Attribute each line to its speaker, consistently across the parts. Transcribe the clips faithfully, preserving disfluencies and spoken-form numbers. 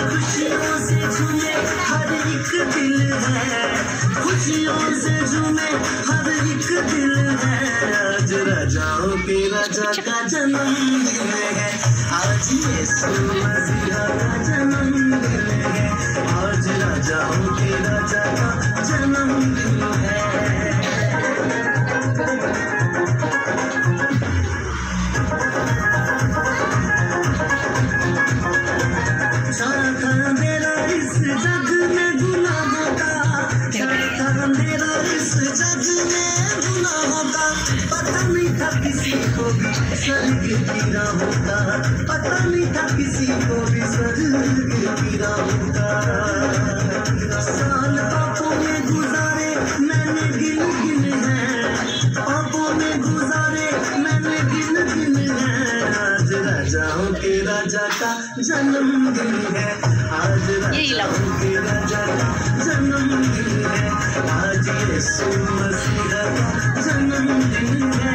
Speaker 1: खुशियों से झूमे हर एक दिल है, खुशियों से झूमे हर एक दिल है। आज राजाओं के राजा का जन्मदिन है, आज यीशु मसीहा का जन्मदिन है, आज राजाओं के राजा का जन्मदिन है। सारा था अंधेरा इस जग में गुनाहों का, सारा था अंधेरा इस जग में गुनाहों का। पता नहीं था किसी को भी स्वर्ग की राहों का, पता नहीं था किसी को भी स्वर्ग की राहों का। साल पापों में गुजारे मैंने गिन गिन है, पापों में गुजारे मैंने गिन गिन है। आज राजाओं के राजा का जन्मदिन है, आज राजाओं के राजा का जन्मदिन है, आज यीशु मसीहा का जन्मदिन है।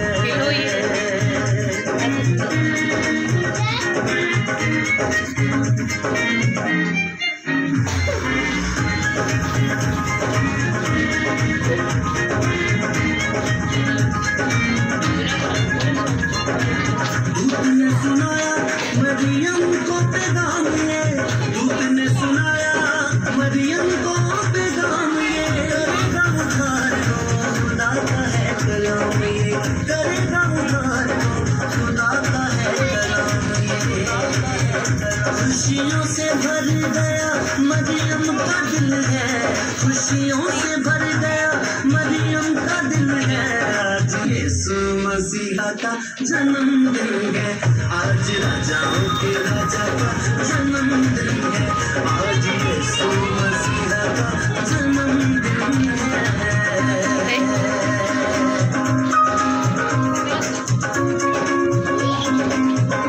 Speaker 1: दूत ने सुनाया मरियम को पैगाम ये, दूत ने सुनाया मरियम को पैगाम ये। करेगा उद्धार को खुदा का है कलाम ये, करेगा उद्धार को खुदा का है कलाम ये। खुशियों से भर गया मरियम का दिल है, खुशियों से भर गया मरियम का दिल है। आज यीशु मसीहा का जन्मदिन है, आज राजाओं के राजा का जन्म